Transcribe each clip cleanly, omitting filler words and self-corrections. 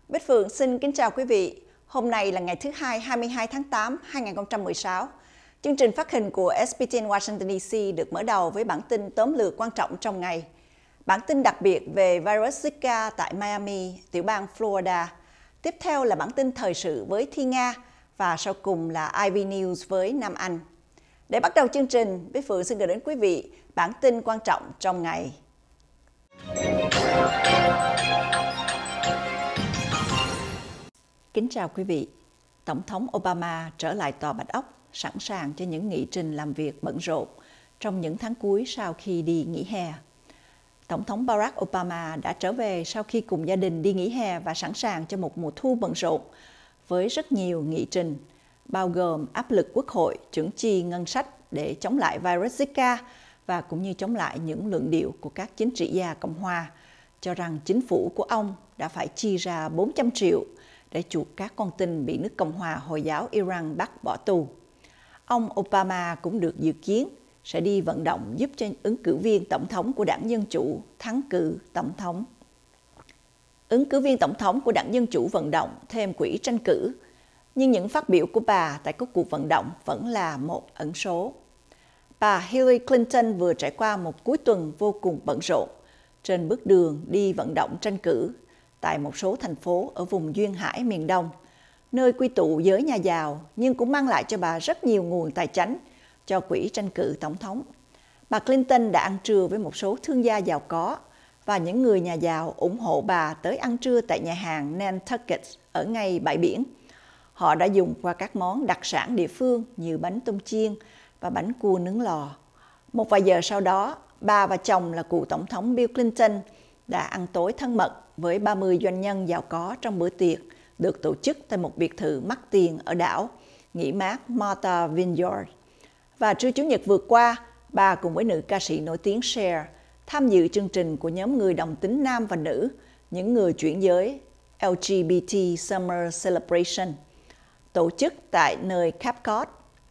Bích Phượng xin kính chào quý vị. Hôm nay là ngày thứ Hai, 22 tháng 8, 2016. Chương trình phát hình của SBTN Washington DC được mở đầu với bản tin tóm lược quan trọng trong ngày. Bản tin đặc biệt về virus Zika tại Miami, tiểu bang Florida. Tiếp theo là bản tin thời sự với Thi Nga và sau cùng là IV News với Nam Anh. Để bắt đầu chương trình, Bích Phượng xin gửi đến quý vị bản tin quan trọng trong ngày. Kính chào quý vị. Tổng thống Obama trở lại Tòa Bạch Ốc, sẵn sàng cho những nghị trình làm việc bận rộn trong những tháng cuối sau khi đi nghỉ hè. Tổng thống Barack Obama đã trở về sau khi cùng gia đình đi nghỉ hè và sẵn sàng cho một mùa thu bận rộn với rất nhiều nghị trình, bao gồm áp lực quốc hội chuẩn chi ngân sách để chống lại virus Zika và cũng như chống lại những luận điệu của các chính trị gia Cộng hòa cho rằng chính phủ của ông đã phải chi ra 400 triệu để chuộc các con tin bị nước Cộng hòa Hồi giáo Iran bắt bỏ tù. Ông Obama cũng được dự kiến sẽ đi vận động giúp cho ứng cử viên tổng thống của đảng Dân Chủ thắng cử tổng thống. Ứng cử viên tổng thống của đảng Dân Chủ vận động thêm quỹ tranh cử, nhưng những phát biểu của bà tại các cuộc vận động vẫn là một ẩn số. Bà Hillary Clinton vừa trải qua một cuối tuần vô cùng bận rộn trên bước đường đi vận động tranh cử tại một số thành phố ở vùng duyên hải miền Đông, nơi quy tụ giới nhà giàu nhưng cũng mang lại cho bà rất nhiều nguồn tài chánh cho quỹ tranh cử tổng thống. Bà Clinton đã ăn trưa với một số thương gia giàu có và những người nhà giàu ủng hộ bà tới ăn trưa tại nhà hàng Nantucket ở ngay bãi biển. Họ đã dùng qua các món đặc sản địa phương như bánh tôm chiên và bánh cua nướng lò. Một vài giờ sau đó, bà và chồng là cựu tổng thống Bill Clinton đã ăn tối thân mật với 30 doanh nhân giàu có trong bữa tiệc được tổ chức tại một biệt thự mắc tiền ở đảo nghỉ mát Martha Vineyard. Và trưa Chủ nhật vừa qua, bà cùng với nữ ca sĩ nổi tiếng Cher tham dự chương trình của nhóm người đồng tính nam và nữ, những người chuyển giới LGBT Summer Celebration, tổ chức tại nơi Cape Cod.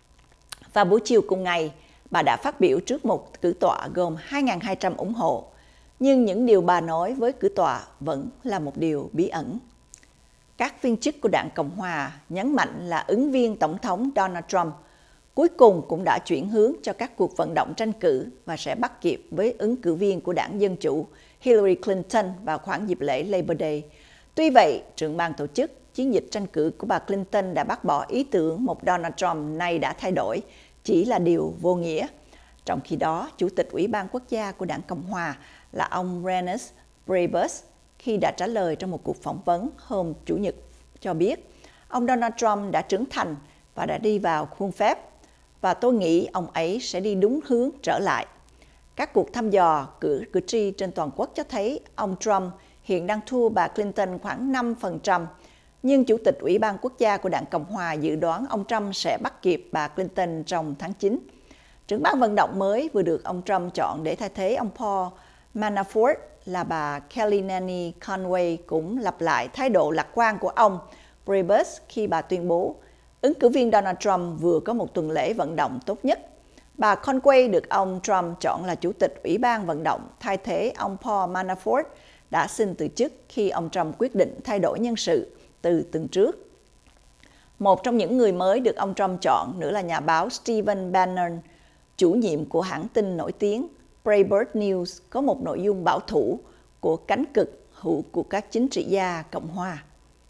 Và buổi chiều cùng ngày, bà đã phát biểu trước một cử tọa gồm 2.200 ủng hộ. Nhưng những điều bà nói với cử tọa vẫn là một điều bí ẩn. Các viên chức của đảng Cộng hòa nhấn mạnh là ứng viên tổng thống Donald Trump cuối cùng cũng đã chuyển hướng cho các cuộc vận động tranh cử và sẽ bắt kịp với ứng cử viên của đảng Dân Chủ Hillary Clinton vào khoảng dịp lễ Labor Day. Tuy vậy, trưởng ban tổ chức chiến dịch tranh cử của bà Clinton đã bác bỏ ý tưởng một Donald Trump nay đã thay đổi chỉ là điều vô nghĩa. Trong khi đó, Chủ tịch Ủy ban Quốc gia của đảng Cộng hòa là ông Reince Priebus khi đã trả lời trong một cuộc phỏng vấn hôm Chủ nhật cho biết ông Donald Trump đã trưởng thành và đã đi vào khuôn phép và tôi nghĩ ông ấy sẽ đi đúng hướng trở lại. Các cuộc thăm dò cử tri trên toàn quốc cho thấy ông Trump hiện đang thua bà Clinton khoảng 5%, nhưng Chủ tịch Ủy ban Quốc gia của đảng Cộng hòa dự đoán ông Trump sẽ bắt kịp bà Clinton trong tháng 9. Trưởng ban vận động mới vừa được ông Trump chọn để thay thế ông Paul Manafort là bà Kellyanne Conway cũng lặp lại thái độ lạc quan của ông Priebus khi bà tuyên bố ứng cử viên Donald Trump vừa có một tuần lễ vận động tốt nhất. Bà Conway được ông Trump chọn là chủ tịch Ủy ban vận động thay thế ông Paul Manafort đã xin từ chức khi ông Trump quyết định thay đổi nhân sự từ tuần trước. Một trong những người mới được ông Trump chọn nữa là nhà báo Stephen Bannon, chủ nhiệm của hãng tin nổi tiếng Breitbart News, có một nội dung bảo thủ của cánh cực hữu của các chính trị gia Cộng hòa.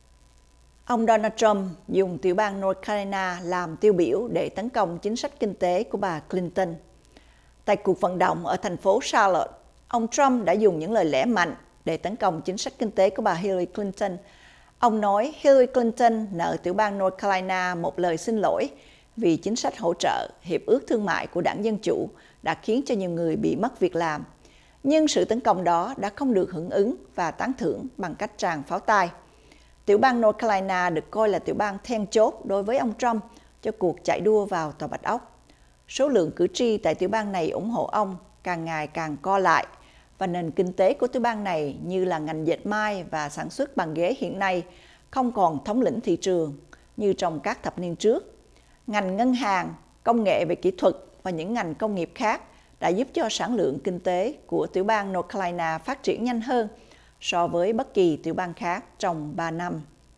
Ông Donald Trump dùng tiểu bang North Carolina làm tiêu biểu để tấn công chính sách kinh tế của bà Clinton. Tại cuộc vận động ở thành phố Charlotte, ông Trump đã dùng những lời lẽ mạnh để tấn công chính sách kinh tế của bà Hillary Clinton. Ông nói Hillary Clinton nợ tiểu bang North Carolina một lời xin lỗi vì chính sách hỗ trợ, hiệp ước thương mại của đảng Dân Chủ đã khiến cho nhiều người bị mất việc làm. Nhưng sự tấn công đó đã không được hưởng ứng và tán thưởng bằng cách tràn pháo tay. Tiểu bang North Carolina được coi là tiểu bang then chốt đối với ông Trump cho cuộc chạy đua vào Tòa Bạch Ốc. Số lượng cử tri tại tiểu bang này ủng hộ ông càng ngày càng co lại và nền kinh tế của tiểu bang này như là ngành dệt may và sản xuất bàn ghế hiện nay không còn thống lĩnh thị trường như trong các thập niên trước. Ngành ngân hàng, công nghệ về kỹ thuật và những ngành công nghiệp khác đã giúp cho sản lượng kinh tế của tiểu bang North Carolina phát triển nhanh hơn so với bất kỳ tiểu bang khác trong 3 năm.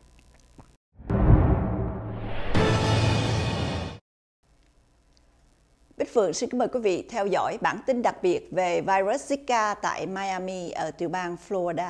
Bích Phượng xin kính mời quý vị theo dõi bản tin đặc biệt về virus Zika tại Miami ở tiểu bang Florida.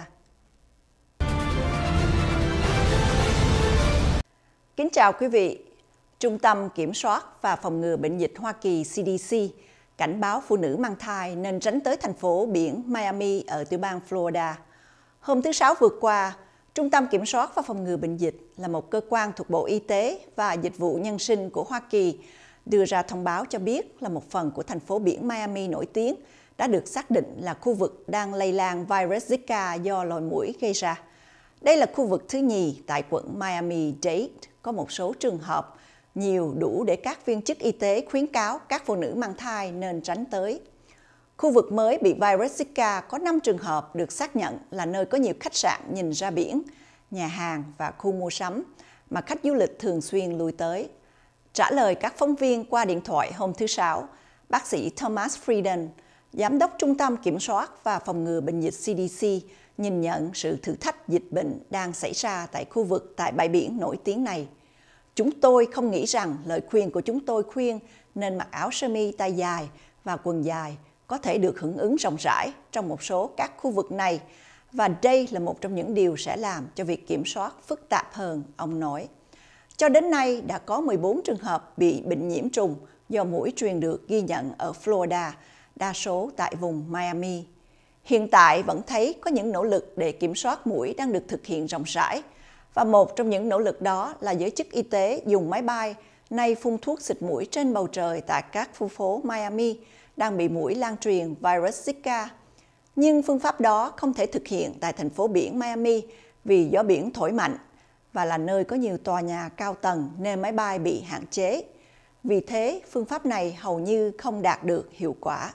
Kính chào quý vị. Trung tâm Kiểm soát và Phòng ngừa Bệnh dịch Hoa Kỳ CDC cảnh báo phụ nữ mang thai nên tránh tới thành phố biển Miami ở tiểu bang Florida. Hôm thứ Sáu vừa qua, Trung tâm Kiểm soát và Phòng ngừa Bệnh dịch là một cơ quan thuộc Bộ Y tế và Dịch vụ Nhân sinh của Hoa Kỳ đưa ra thông báo cho biết là một phần của thành phố biển Miami nổi tiếng đã được xác định là khu vực đang lây lan virus Zika do loài muỗi gây ra. Đây là khu vực thứ nhì tại quận Miami-Dade, có một số trường hợp nhiều đủ để các viên chức y tế khuyến cáo các phụ nữ mang thai nên tránh tới. Khu vực mới bị virus Zika có 5 trường hợp được xác nhận là nơi có nhiều khách sạn nhìn ra biển, nhà hàng và khu mua sắm mà khách du lịch thường xuyên lui tới. Trả lời các phóng viên qua điện thoại hôm thứ Sáu, bác sĩ Thomas Frieden, Giám đốc Trung tâm Kiểm soát và Phòng ngừa Bệnh dịch CDC, nhìn nhận sự thử thách dịch bệnh đang xảy ra tại khu vực tại bãi biển nổi tiếng này. Chúng tôi không nghĩ rằng lời khuyên của chúng tôi khuyên nên mặc áo sơ mi tay dài và quần dài có thể được hưởng ứng rộng rãi trong một số các khu vực này, và đây là một trong những điều sẽ làm cho việc kiểm soát phức tạp hơn, ông nói. Cho đến nay, đã có 14 trường hợp bị bệnh nhiễm trùng do muỗi truyền được ghi nhận ở Florida, đa số tại vùng Miami. Hiện tại vẫn thấy có những nỗ lực để kiểm soát muỗi đang được thực hiện rộng rãi, và một trong những nỗ lực đó là giới chức y tế dùng máy bay nay phun thuốc xịt muỗi trên bầu trời tại các khu phố Miami đang bị muỗi lan truyền virus Zika. Nhưng phương pháp đó không thể thực hiện tại thành phố biển Miami vì gió biển thổi mạnh và là nơi có nhiều tòa nhà cao tầng nên máy bay bị hạn chế. Vì thế, phương pháp này hầu như không đạt được hiệu quả.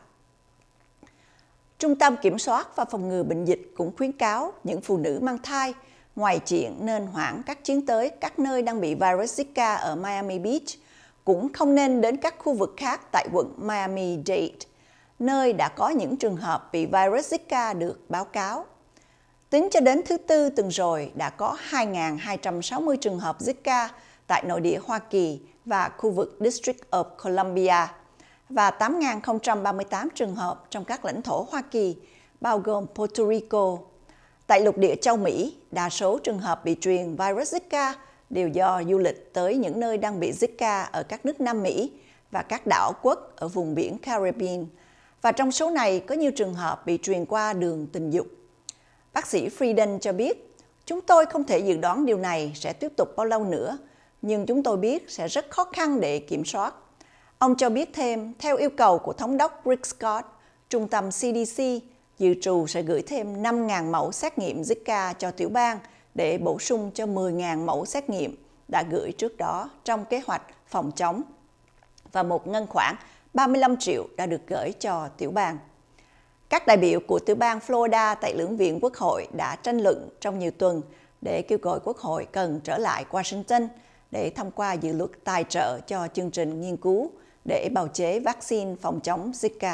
Trung tâm Kiểm soát và Phòng ngừa Bệnh dịch cũng khuyến cáo những phụ nữ mang thai ngoài chuyện nên hoãn các chuyến tới các nơi đang bị virus Zika ở Miami Beach, cũng không nên đến các khu vực khác tại quận Miami-Dade, nơi đã có những trường hợp bị virus Zika được báo cáo. Tính cho đến thứ Tư tuần rồi, đã có 2.260 trường hợp Zika tại nội địa Hoa Kỳ và khu vực District of Columbia, và 8.038 trường hợp trong các lãnh thổ Hoa Kỳ, bao gồm Puerto Rico. Tại lục địa châu Mỹ, đa số trường hợp bị truyền virus Zika đều do du lịch tới những nơi đang bị Zika ở các nước Nam Mỹ và các đảo quốc ở vùng biển Caribbean, và trong số này có nhiều trường hợp bị truyền qua đường tình dục. Bác sĩ Frieden cho biết, chúng tôi không thể dự đoán điều này sẽ tiếp tục bao lâu nữa, nhưng chúng tôi biết sẽ rất khó khăn để kiểm soát. Ông cho biết thêm, theo yêu cầu của Thống đốc Rick Scott, Trung tâm CDC dự trù sẽ gửi thêm 5.000 mẫu xét nghiệm Zika cho tiểu bang để bổ sung cho 10.000 mẫu xét nghiệm đã gửi trước đó trong kế hoạch phòng chống, và một ngân khoản 35 triệu đã được gửi cho tiểu bang. Các đại biểu của tiểu bang Florida tại lưỡng viện Quốc hội đã tranh luận trong nhiều tuần để kêu gọi Quốc hội cần trở lại Washington để thông qua dự luật tài trợ cho chương trình nghiên cứu để bào chế vaccine phòng chống Zika.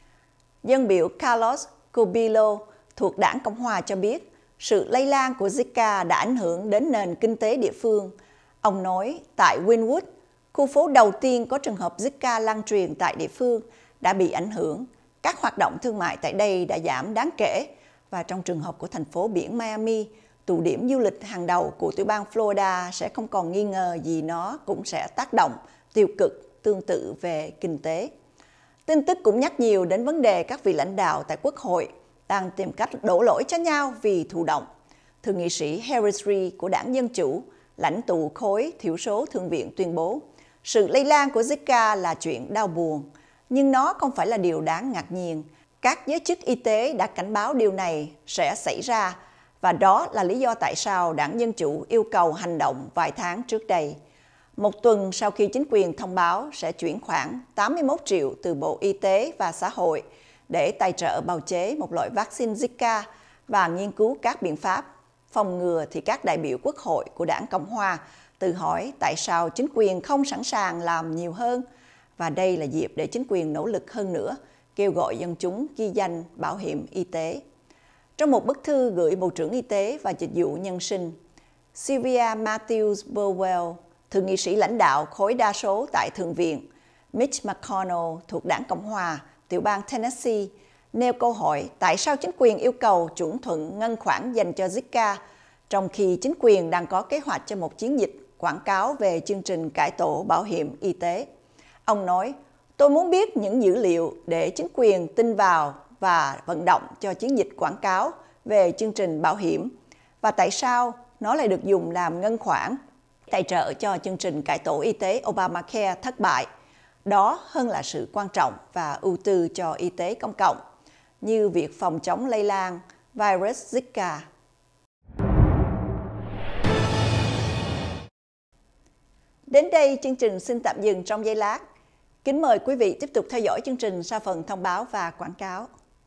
Dân biểu Carlos Cubillo thuộc đảng Cộng hòa cho biết sự lây lan của Zika đã ảnh hưởng đến nền kinh tế địa phương. Ông nói tại Wynwood, khu phố đầu tiên có trường hợp Zika lan truyền tại địa phương, đã bị ảnh hưởng. Các hoạt động thương mại tại đây đã giảm đáng kể, và trong trường hợp của thành phố biển Miami, tụ điểm du lịch hàng đầu của tiểu bang Florida sẽ không còn nghi ngờ gì nó cũng sẽ tác động tiêu cực tương tự về kinh tế. Tin tức cũng nhắc nhiều đến vấn đề các vị lãnh đạo tại Quốc hội đang tìm cách đổ lỗi cho nhau vì thụ động. Thượng nghị sĩ Harris Reid của đảng Dân Chủ, lãnh tụ khối thiểu số Thượng viện tuyên bố, sự lây lan của Zika là chuyện đau buồn, nhưng nó không phải là điều đáng ngạc nhiên. Các giới chức y tế đã cảnh báo điều này sẽ xảy ra, và đó là lý do tại sao đảng Dân Chủ yêu cầu hành động vài tháng trước đây. Một tuần sau khi chính quyền thông báo sẽ chuyển khoản 81 triệu từ Bộ Y tế và Xã hội để tài trợ bào chế một loại vaccine Zika và nghiên cứu các biện pháp phòng ngừa, thì các đại biểu Quốc hội của đảng Cộng hòa tự hỏi tại sao chính quyền không sẵn sàng làm nhiều hơn, và đây là dịp để chính quyền nỗ lực hơn nữa, kêu gọi dân chúng ghi danh bảo hiểm y tế. Trong một bức thư gửi Bộ trưởng Y tế và Dịch vụ Nhân sinh, Sylvia Matthews-Burwell, thượng nghị sĩ lãnh đạo khối đa số tại Thượng viện, Mitch McConnell thuộc đảng Cộng hòa, tiểu bang Tennessee, nêu câu hỏi tại sao chính quyền yêu cầu chuẩn thuận ngân khoản dành cho Zika, trong khi chính quyền đang có kế hoạch cho một chiến dịch quảng cáo về chương trình cải tổ bảo hiểm y tế. Ông nói, tôi muốn biết những dữ liệu để chính quyền tin vào và vận động cho chiến dịch quảng cáo về chương trình bảo hiểm, và tại sao nó lại được dùng làm ngân khoản tài trợ cho chương trình cải tổ y tế Obamacare thất bại. Đó hơn là sự quan trọng và ưu tư cho y tế công cộng, như việc phòng chống lây lan virus Zika. Đến đây, chương trình xin tạm dừng trong giây lát. Kính mời quý vị tiếp tục theo dõi chương trình sau phần thông báo và quảng cáo.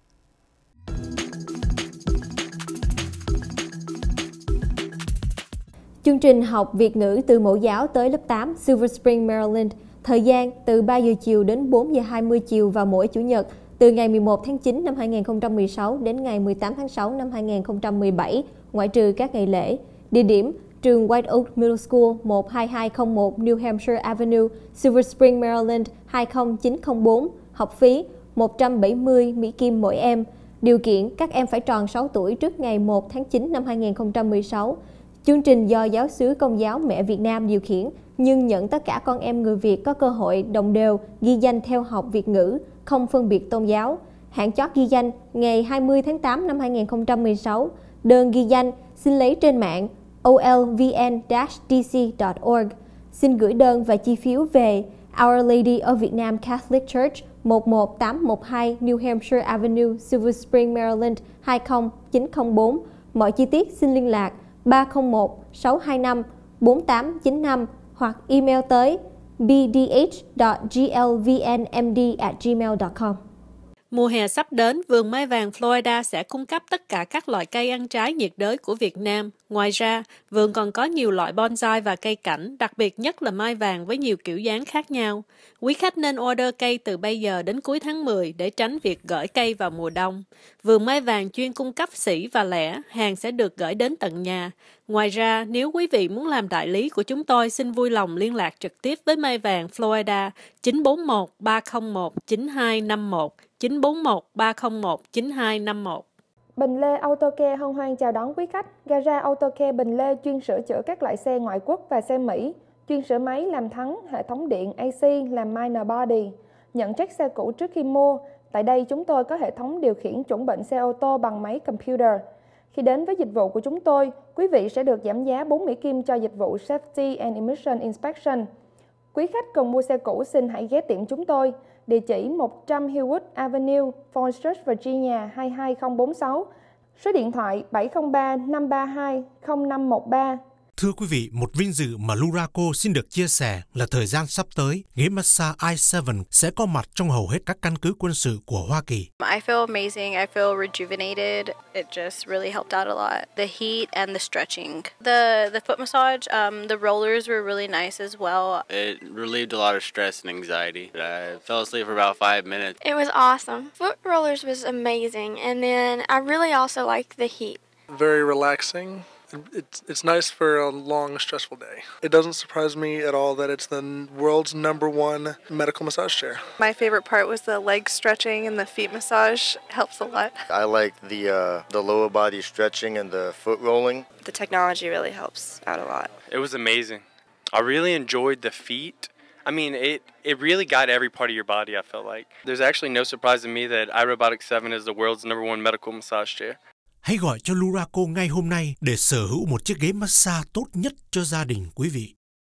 Chương trình học Việt ngữ từ mẫu giáo tới lớp 8 Silver Spring, Maryland. Thời gian từ 3 giờ chiều đến 4 giờ 20 chiều vào mỗi Chủ nhật, từ ngày 11 tháng 9 năm 2016 đến ngày 18 tháng 6 năm 2017, ngoại trừ các ngày lễ. Địa điểm: trường White Oak Middle School 12201 New Hampshire Avenue, Silver Spring, Maryland 20904. Học phí $170 Mỹ Kim mỗi em. Điều kiện: các em phải tròn 6 tuổi trước ngày 1 tháng 9 năm 2016. Chương trình do giáo xứ Công giáo Mẹ Việt Nam điều khiển, nhưng nhận tất cả con em người Việt có cơ hội đồng đều ghi danh theo học Việt ngữ, không phân biệt tôn giáo. Hạn chót ghi danh ngày 20 tháng 8 năm 2016. Đơn ghi danh xin lấy trên mạng olvn-dc.org. Xin gửi đơn và chi phiếu về Our Lady of Vietnam Catholic Church 11812 New Hampshire Avenue, Silver Spring, Maryland 20904. Mọi chi tiết xin liên lạc 301-625-4895 hoặc email tới bdh.glvnmd@gmail.com. Mùa hè sắp đến, vườn mai vàng Florida sẽ cung cấp tất cả các loại cây ăn trái nhiệt đới của Việt Nam. Ngoài ra, vườn còn có nhiều loại bonsai và cây cảnh, đặc biệt nhất là mai vàng với nhiều kiểu dáng khác nhau. Quý khách nên order cây từ bây giờ đến cuối tháng 10 để tránh việc gửi cây vào mùa đông. Vườn mai vàng chuyên cung cấp sỉ và lẻ, hàng sẽ được gửi đến tận nhà. Ngoài ra, nếu quý vị muốn làm đại lý của chúng tôi, xin vui lòng liên lạc trực tiếp với mai vàng Florida 941-301-9251, 941-301-9251. Bình Lê Autocare hân hoan chào đón quý khách. Gara Autocare Bình Lê chuyên sửa chữa các loại xe ngoại quốc và xe Mỹ, chuyên sửa máy làm thắng, hệ thống điện, AC, làm minor body, nhận check xe cũ trước khi mua. Tại đây chúng tôi có hệ thống điều khiển chuẩn bệnh xe ô tô bằng máy computer. Khi đến với dịch vụ của chúng tôi, quý vị sẽ được giảm giá 4 Mỹ Kim cho dịch vụ Safety and Emission Inspection. Quý khách cần mua xe cũ xin hãy ghé tiệm chúng tôi. Địa chỉ 100 Hillwood Avenue, Falls Church, Virginia 22046. Số điện thoại 703-532-0513. Thưa quý vị, một vinh dự mà Luraco xin được chia sẻ là thời gian sắp tới, ghế massage i7 sẽ có mặt trong hầu hết các căn cứ quân sự của Hoa Kỳ. I feel amazing. I feel rejuvenated. It just really helped out a lot. The heat and the stretching. The foot massage, the rollers were really nice as well. It relieved a lot of stress and anxiety. I fell asleep for about 5 minutes. It was awesome. Foot rollers was amazing, and then I really also liked the heat. Very relaxing. It's nice for a long, stressful day. It doesn't surprise me at all that it's the world's #1 medical massage chair. My favorite part was the leg stretching and the feet massage. Helps a lot. I like the lower body stretching and the foot rolling. The technology really helps out a lot. It was amazing. I really enjoyed the feet. I mean, it really got every part of your body, I felt like. There's actually no surprise to me that iRobotics7 is the world's #1 medical massage chair. Hãy gọi cho Luraco ngay hôm nay để sở hữu một chiếc ghế massage tốt nhất cho gia đình quý vị.